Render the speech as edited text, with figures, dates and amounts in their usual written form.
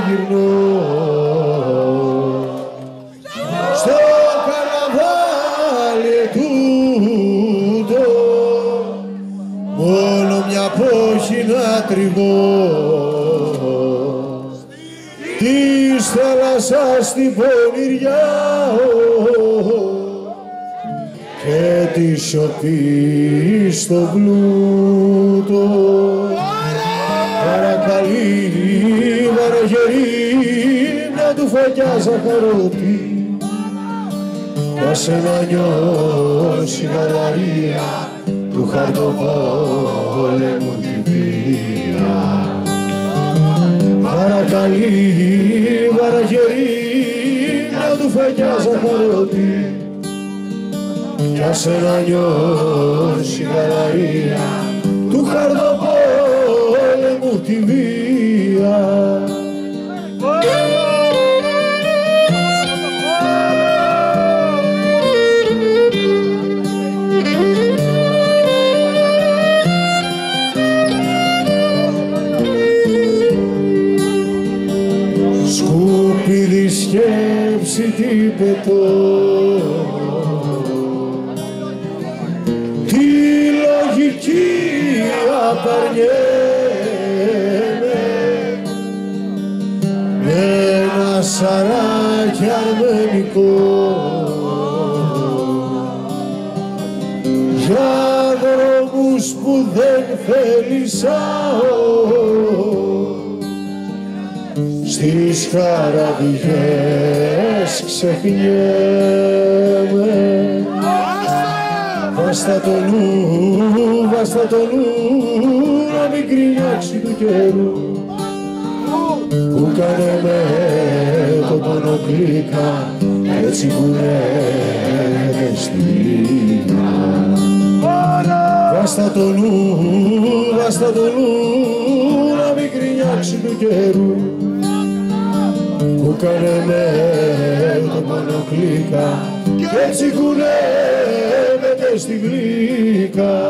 γυρνώ στο καρναβάλι τούτο, μόνο μια πόχη να τριγώ της θάλασσας την πονηριά και τη σιωπή στο πλούτο. Παρακαλεί βαραγερή μια του φωκιά ζαχαρώτη, για σένα νιώσει γαλαρία του χαρτοπόλεμου τη βία. Παρακαλεί βαραγερή μια του φωκιά ζαχαρώτη, για σένα νιώσει γαλαρία του χαρτοπόλεμου τη βία. Σκουπίδι σκέψη τι πετώ, τη λογική απαρνιέμαι με ένα σαράκι αρμενικό για δρόμους που δεν θέλησαω, στις χαραβιές ξεχνιέμαι. Βάστα το νου, βάστα το νου, να μην κρινιάξει του καιρού που κάνε με το πονοκλίκα, έτσι κουρεύεται στη μήνα. Βάστα το νου, βάστα το νου, να μην κρινιάξει του καιρού που κάνε με το πονοκλίκα, έτσι κουρεύεται στη γλύκα.